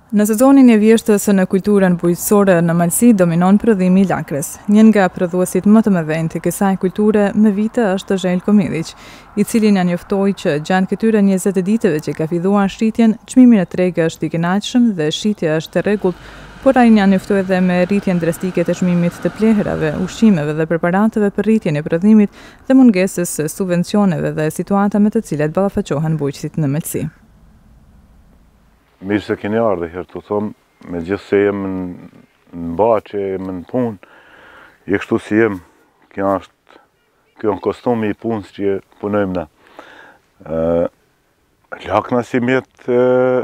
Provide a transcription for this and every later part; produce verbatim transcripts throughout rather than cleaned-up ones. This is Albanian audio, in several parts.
Në sezonin e vjeshtës në kulturën bujqësore në Malësi dominon prodhimi i lakrës. Një nga prodhuesit më të mëdhenj të kësaj kulture me vite është Zhelko Komidic, i cili na njoftoi që gjatë këtyre njëzet ditëve që ka filluar shitjen, çmimi në tregë është i kënaqshëm dhe shitja është e rregullt, por ai na njoftoi edhe me rritjen drastike të çmimit të plehrave, ushqimeve dhe preparateve për rritjen e prodhimit dhe mungesës së subvencioneve dhe situata me të cilat ballafaqohen bujqësit në Malësi. Mirë se keni ardhe herë të thomë, me gjithë se jem në bache, jem në punë, je kështu si jem, kjo është, kjo në kostumi i punës që punojmë na. Uh, lakna si mjetë,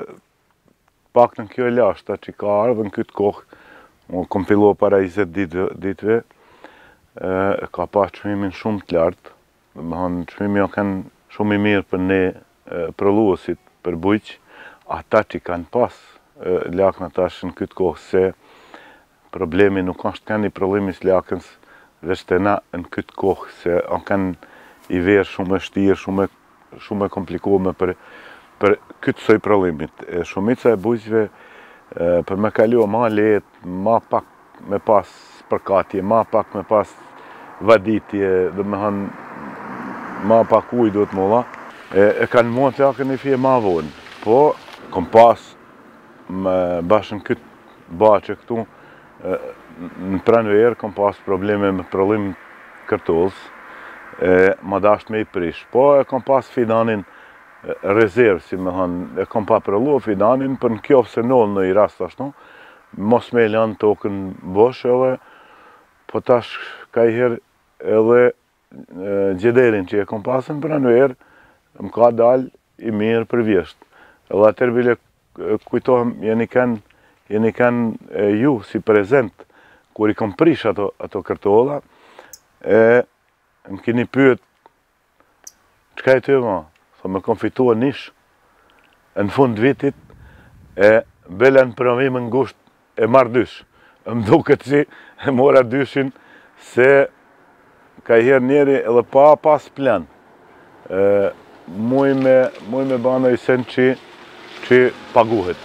pak në kjo e lashta që ka ardhë në këtë kohë, më kom filluar para njëzet ditëve, uh, ka pas çmimin shumë të lartë, dhe më thonë, çmimi o kanë shumë i mirë për ne uh, prolluesit, për bujq, ata që kanë pas lakna tash në këtë kohë, se problemi nuk është kanë i problemi së lakens, veç të na në këtë kohë, se kanë i verë shumë e shtirë, shumë, shumë e komplikume për, për këtë soj problemit. E shumica e bujqve për me kalu ma letë, ma pak me pas përkatje, ma pak me pas vaditje, dhe me hanë ma pak ujë duhet molla, e, e kanë mund të lakën i fje ma vonë. Po, kom pas më bashkën këtë baqe këtu, në pranverë kom pas probleme me prollim kërtullës, më dasht me i prish. Po e kom pas fidanin rezervë, si me thënë, e kom pa prollu fidanin, për në kjo se nëllë në i rast ashtu, mos me lanë tokën bosh edhe, po tash ka i herë edhe gjederin që e kom pasën pranverë, më ka dalë i mirë për vjeshtë. Edhe atër bile kujtohem, jeni kanë jeni kanë ju si prezent, kur i kom prish ato, ato kërtolla, e më keni pyet, çka e ty ma? Tho, me kom fitua nish, në fund vitit, e bela në provim në ngusht e marrë dysh. Më duket si e mora dyshin, se ka i herë njeri edhe pa pas plan. E, muj me, muj me bana i sen që që paguhet.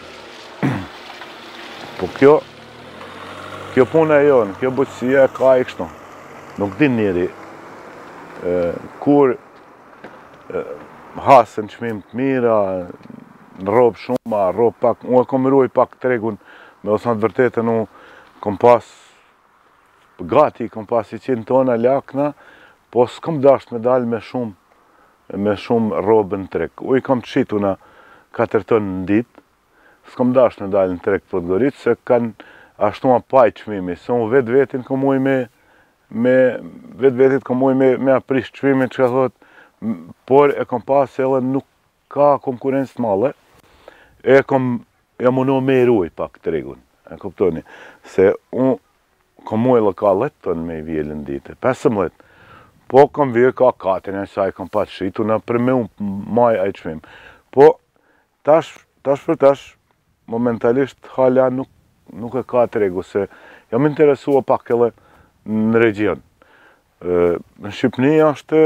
Po kjo, kjo puna e jonë, kjo bujqësia ka i kështu. Nuk din njeri, e, kur e, hasën çmim të mira, në robë shumë, robë pak, unë e kom ruaj pak tregun, me o thënë të vërtetën, unë kom pas, gati, kom pas i qind tona lakna, po s'kom dasht me dalë me shumë, me shumë robën treg. U i kom të shitu na katër tonë në ditë, s'kom dash në dalë në treg Podgoritë, se kanë ashtu ma paj çmimi, se unë vetë vetin kom uj me, me vetë vetit kom uj me, me aprish çmimin që ka thot, por e kom pas edhe nuk ka konkurencë të male, e kom, e mundu me i ruaj pak tregun, e kuptoni, se unë kom uj lokalet tonë me i vjelën dite, pesëmbëdhjetë, po kom vjerë ka katër, e saj kom pas shitu, na për me unë maj aj çmim, po Tash, tash për tash, momentalisht hala nuk, nuk e ka tregu, se jam interesua pak edhe në region. Në Shqipëni është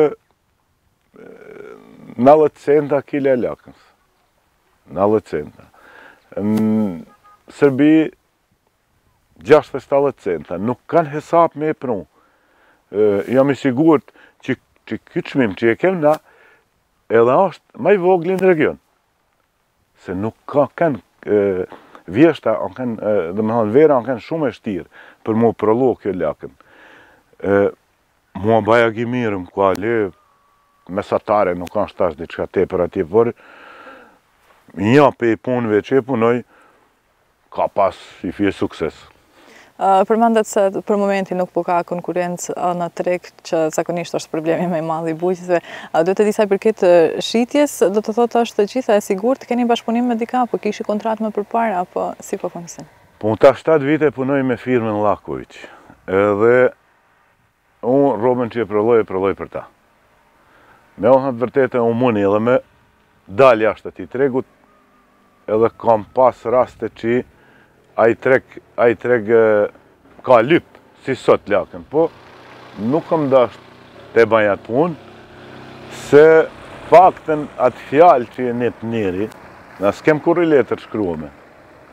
nëllët centa kile lakës. nëllët centa. Në Serbi, gjashtëdhjetë e shtatëdhjetë centa. Nuk kanë hesap me e prunë. Jam i sigurt që, që këtë çmim që e kem na, edhe është ma i vogli në region. Se nuk ka kanë vjeshta, kanë, dhe më thonë vera, kanë shumë e shtirë për mu prollu kjo lakën. E, mua baja gimirëm, ku ale, mesatare, nuk kanë shtash diçka te për ati, por një pe i punëve që e punoj, ka pas i fje sukses. Uh, Përmendet se për momentin nuk po ka konkurencë uh, në treg, që zakonisht është problemi më i madh i bujqësve. Uh, do të di sa i përket uh, shitjes, do të thotë është të gjitha e sigurt, keni bashkëpunim me dika, apo kishi kontratë më përpara, apo si po funksion? Po unë ta shtatë vite punoj me firmën Laković. Edhe unë robën që e prolloj, e prolloj për ta. Me unë të vërtetë unë muni edhe me dalë jashtë ati tregut, edhe kam pas raste që ai treg, ai treg ka lyp, si sot lakën, po nuk kam dasht të bajat punë, se fakten atë fjalë që e njët njeri, na s'kem kur i letër shkruame.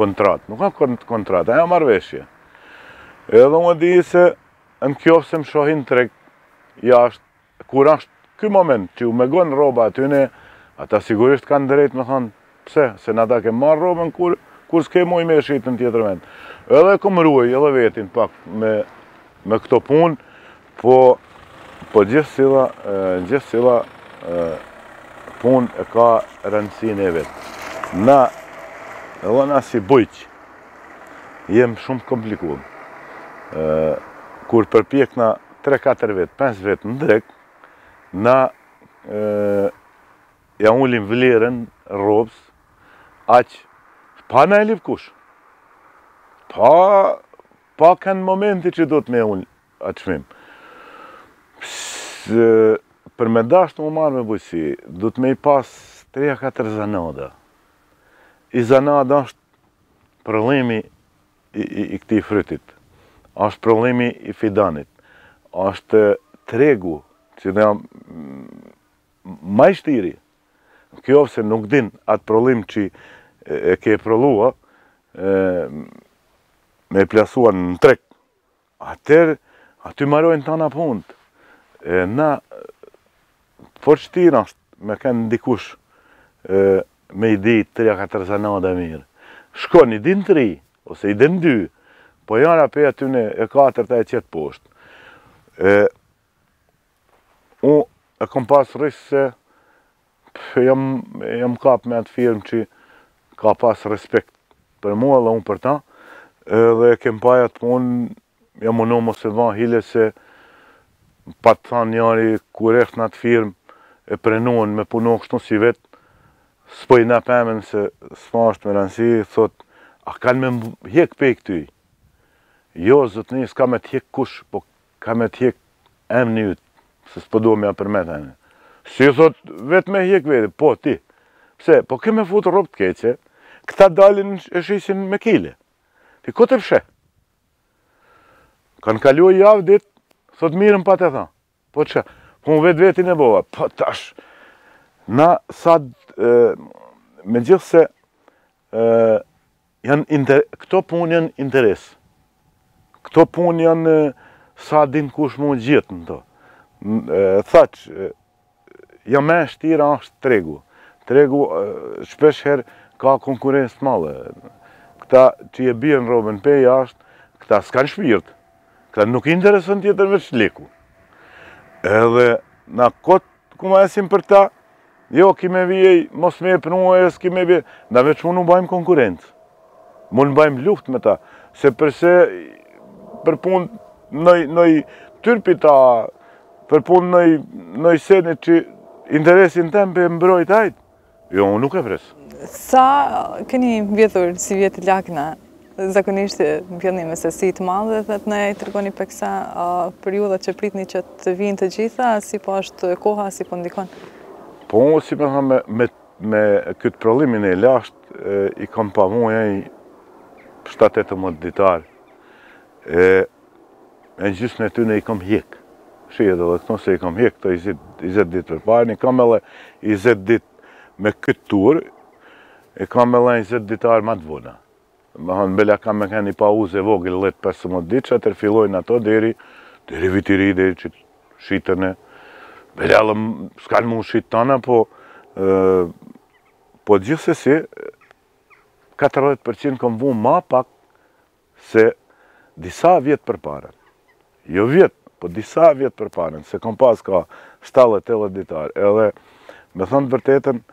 kontrat, nuk ka kontrat, ajo marrëveshje. Edhe unë di se në kjo se më shohin treg jashtë, kur është ky moment që u me gonë roba atyne, ata sigurisht kanë drejt me thonë, pse, se na ta ke marrë robën kur, kur s'ke muj me shqitën tjetër vend. Edhe kom ruaj, edhe vetin pak me, me këto punë, po, po gjithë sila, gjithë sila punë e ka rëndësinë e vetë. Na, edhe na si bujq, jem shumë komplikuar. Kur përpjekna tre katër vetë, pesë vetë në drek, na ja ullim vlerën robës, aq, pa na e lip kush. Pa, pa kanë momenti që do të me ullë atë çmim. Për me dashtë më marrë me bujësi, do të me i pas tre katër zanada. I zanada është problemi i, i, i këtij frytit. Është problemi i fidanit. Është tregu që ne jam ma i shtiri. Kjo se nuk din atë problem që e ke prolua, me plasuar në treg. Atër, aty marojnë tana punët. E na, por shtira është me kanë dikush me i ditë tre katër zanada mirë. Shkon i din tri, ose i din dy, po jara pe atyne e katërta e qetë poshtë. E, unë e kom pas rrisë se jam, jam kap me atë firmë që ka pas respekt për mua dhe unë për ta, edhe kem pajat punë, jam unë mos e dha hile se pa të thanë njari kur esht në atë firmë e prenuan me punu kështu si vetë, s'poj na pëmen se s'ma është me rëndësi, thot, a kanë me hjek pe i këtyj? Jo, zotni, s'ka me t'hjek kush, po ka me t'hjek em një ytë, se s'po do me ja përmet e në. Si thot, vetë me hjek vete, po ti. Pse, po ke me futë ropë t'keqe, këta dalin e shisin me kile. Ti ko të fshe? Kanë kalu e javë dit, thot mirën pa të tha. Po që, po më vetë vetin e bova, po tash. Na, sa, me gjithë se, këto punë janë interes. Këto punë janë sa din kush mu gjithë në to. Thaq, jam me shtira është tregu. Tregu shpesh herë ka konkurencë të madhe. Këta që je bjen robën pe jashtë, këta s'kan shpirt. Këta nuk interesën tjetër veç leku. Edhe na kotë ku ma esim për ta, jo, kime vijej, mos me e prunua e s'kime vijej, da veç mu në bajmë konkurencë. Mu në bajmë luft me ta, se përse për punë nëj tyrpita, për punë nëj senit që interesin tem për mbrojt ajt, jo, unë nuk e presë. Sa keni vjetur si vjetë lakna, zakonisht vjeni me sesi të madhe dhe të ne i tërgoni për kësa periudat që pritni që të vinë të gjitha, si po është koha, si po ndikon? Po unë, si me thamë, me, me këtë problemin e lasht, i kam pa muja i shtatë e mëtë ditarë. E në gjysë në ty në i kam hjek. Shqie edhe këto se i kam hjek, këto njëzet ditë për parë, i kam edhe njëzet ditë me këtë tur, i kam edhe njëzet ditarë ma të vona. Më hanë, bela kam me kënë i pa uze vogël letë pesëmbëdhjetë ditë, që atër fillojnë ato deri, deri vitiri, deri që shqitën e. Bela s'kanë mu shqitë tana, po, po gjithsesi, katërdhjetë përqind kom vu ma pak se disa vjetë për parën. Jo vjetë, po disa vjetë për parën, se kom pas ka shtatëdhjetë e ditarë. Edhe, me thënë të vërtetën,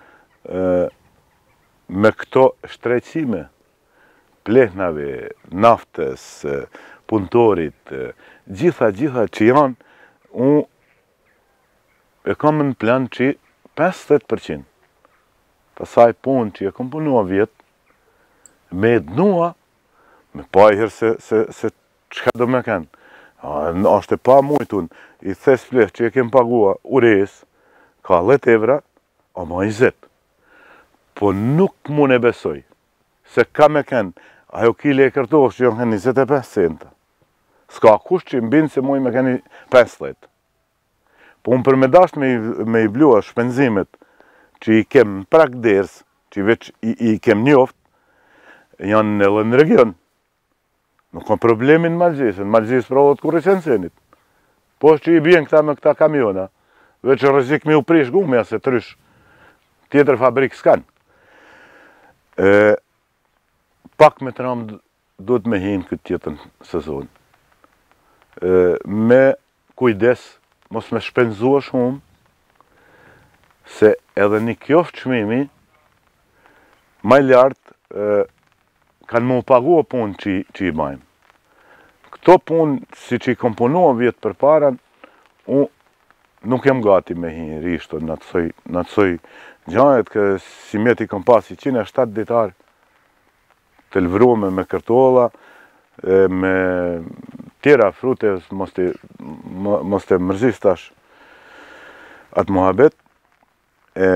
me këto shtrejqime, plehnave, naftës, punëtorit, gjitha, gjitha që janë, unë e kam në plan që pesëdhjetë përqind të saj punë që e kom punua vjetë, me ednua, me pajherë se, se, se qëka do me kënë. Ashtë e pa mujtun, i thes fleh që e kem pagua ures, ka dhjetë evra, o ma njëzet. Po nuk mu ne besoj, se ka me kënë, ajo kile e kërtosh që janë kënë njëzet e pesë centa. Ska kush që mbinë se muj me kënë pesëdhjetë. Po unë për me dasht me, me i blua shpenzimet që i kem prak ders, që i veç i, i kem njoft, janë edhe në region. Nuk ka problemin në Malgjisën, Malgjis provohet kur i senit. Po që i bjen këta me këta kamiona, veç rrezik me u prish gumja se trysh tjetër fabrik s'kan. E, pak me tram duhet me hinë këtë tjetën sezon. E, me kujdes, mos me shpenzua shumë, se edhe një kjoft çmimi, maj lartë kanë mu pagua punë që, që i bajmë. Këto punë, si që i komponuam vjetë për paran, unë nuk jam gati me hi rishto në të soj gjajet, kë si mjeti kom pasi njëqind e shtatë ditar të lvrume me kërtolla, me tjera frute, mos të, mos të mërzis tash atë muhabet. E,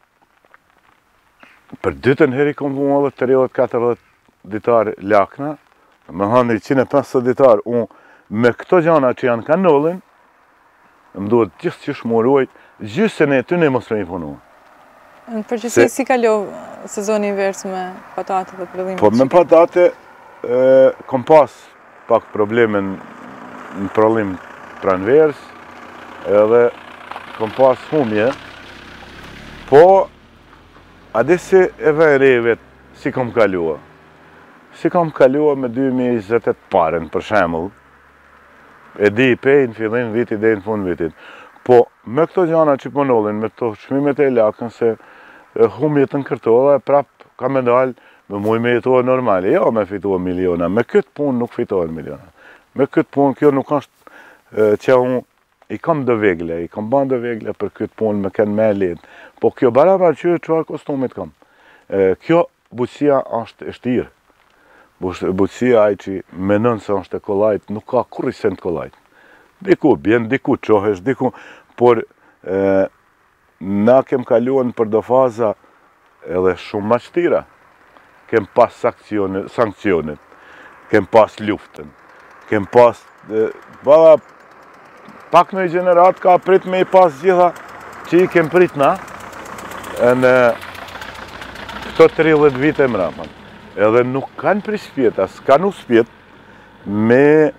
për dytën heri kom vu edhe tridhjetë katërdhjetë ditar lakna, me hanë njëqind e pesëdhjetë ditar, unë me këto gjana që janë kanollin, më duhet gjithë që shmuruajt, gjysën e ty ne mos me i punu. Në përgjithësi, si kalo sezoni invers me patate dhe prodhime? Po me patate, kom pas pak probleme në prodhim pranvers, edhe kom pas humje, po adesi e vejrevet si kom kalua. Si kom kalua me dy mijë e njëzet e tetë paren, për shemull, e di i pej në fillim vitit dhe në fund vitit. Po, me këto gjana që pënollin, me këto çmimet e lakën, se humjet në kërtolla, e prap ka me dalë me muj me jetua normale. Jo me fitua miliona, me këtë punë nuk fitohen miliona. Me këtë punë, kjo nuk është që unë i kam dë vegle, i kam ban dë vegle për këtë punë me kënë me lidh. Po kjo barabar që çfarë kostumit kam. Kjo butësia është e shtirë. Butësia ai që menon se është e kollajt, nuk ka kur i sen të kollajt. Diku bjen, diku qohesh, diku, por e, na kem kaluan për do faza edhe shumë ma shtira. Kem pas sankcionet, kem pas luftën, kem pas, e, bada, pak në i gjenerat ka prit me i pas gjitha që i kem prit na, në këto tridhjetë vite mrapa. Edhe nuk kanë prispjet, as kanë uspjet me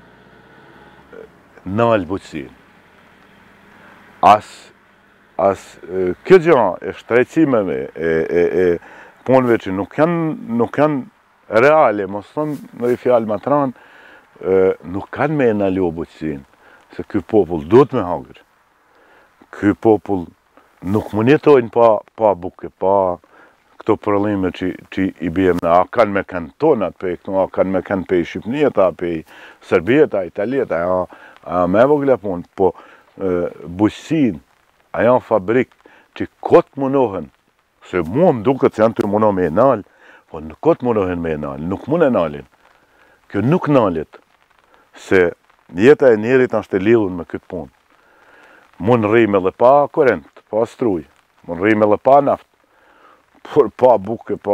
nalë butësin. As, as kjo gjë e shtrejcimeve, e, e, e punëve që nuk janë, nuk janë reale, mos thonë në i fjalë matran, nuk kanë me nalu butësin, se ky popull duhet me hangër. Ky popull nuk më jetojnë pa, pa buke, pa këto përëllime që, që i bijem në, a kanë me kanë tonat pe këtu, a kanë me kanë pe i Shqipnijeta, pe i Serbijeta, Italijeta, a, a me vogla punë, po bujësin, a janë fabrik që kotë munohen, se mua më duket se janë të munoh me e nalë, po në kotë munohen me e nalë, nuk mun e nalin. Kjo nuk nalit, se jeta e njerit është e lidhun me këtë punë. Mun rrime dhe pa korent, pa struj, mun rrime dhe pa naft, por pa buke, pa...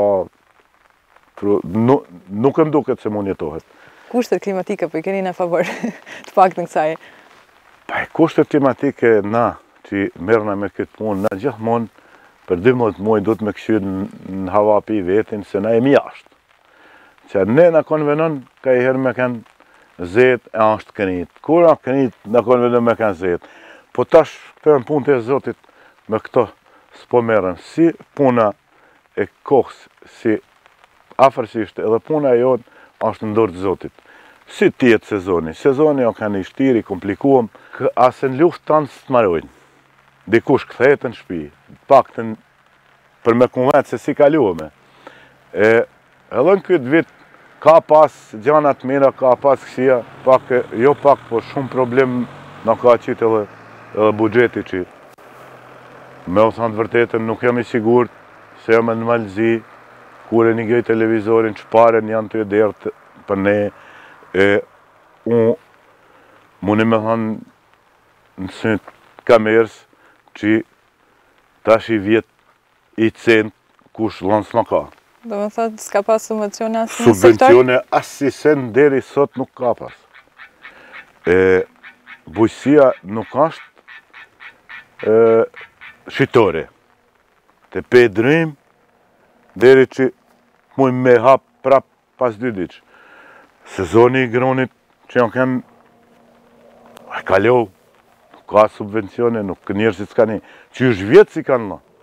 Nuk, nuk më duket se mund jetohet. Kushtet klimatike, po i keni në favor të pak të kësaj? Pa, kushtet klimatike na, që merrna me këtë punë, na gjithmonë për dymbëdhjetë muaj duhet me këshyr në hava pi vetin, se na jemi jashtë. Që ne na konvenon, ka i herë me kanë zet, e ashtë kënit. Kur a kënit, na konvenon me kanë zet. Po tash, këtë në punë të Zotit, me këto s'po merren. Si puna e kohës, si afërsisht, edhe puna e jonë është në dorë të Zotit. Si tjetë sezoni. Sezoni o ka një shtiri, komplikuam, asë në luft tanë së të marojnë. Dikush këthejtë në shpi, pak të në për me konvetë se si kaluame. E, edhe në këtë vit, ka pas gjanat mira, ka pas kësia, pak, jo pak, po shumë problem në ka qitë edhe, edhe bugjeti që. Me o thanë të vërtetën, nuk jam i sigurt se jam në Malzi, kur e një gëj televizorin që paren janë të dertë për ne, e unë mundi me thanë në sënë kamerës që tash i vjetë i cent kush lanë s'ma ka. Do me thotë, s'ka pas subvencione asë në sektor? Subvencione asë si sen deri sot nuk ka pas. E, bujësia nuk është e, shqitore. Të pe drejmë, deri që mujmë me hapë prap pas dy ditë. Sezoni i gronit që janë kanë, a kalou, nuk ka subvencione, nuk njerëzit s'ka një, që është vjetë si kanë në.